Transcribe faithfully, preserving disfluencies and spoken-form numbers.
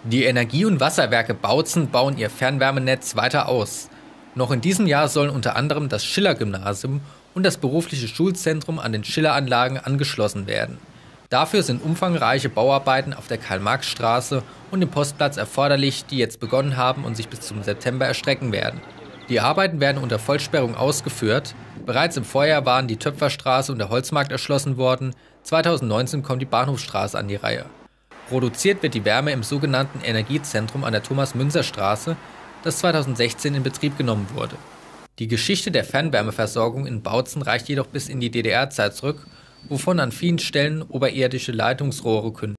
Die Energie- und Wasserwerke Bautzen bauen ihr Fernwärmenetz weiter aus. Noch in diesem Jahr sollen unter anderem das Schiller-Gymnasium und das berufliche Schulzentrum an den Schiller-Anlagen angeschlossen werden. Dafür sind umfangreiche Bauarbeiten auf der Karl-Marx-Straße und dem Postplatz erforderlich, die jetzt begonnen haben und sich bis zum September erstrecken werden. Die Arbeiten werden unter Vollsperrung ausgeführt. Bereits im Vorjahr waren die Töpferstraße und der Holzmarkt erschlossen worden. zweitausendneunzehn kommt die Bahnhofstraße an die Reihe. Produziert wird die Wärme im sogenannten Energiezentrum an der Thomas-Münzer-Straße, das zweitausendsechzehn in Betrieb genommen wurde. Die Geschichte der Fernwärmeversorgung in Bautzen reicht jedoch bis in die D D R-Zeit zurück, wovon an vielen Stellen oberirdische Leitungsrohre kündigen.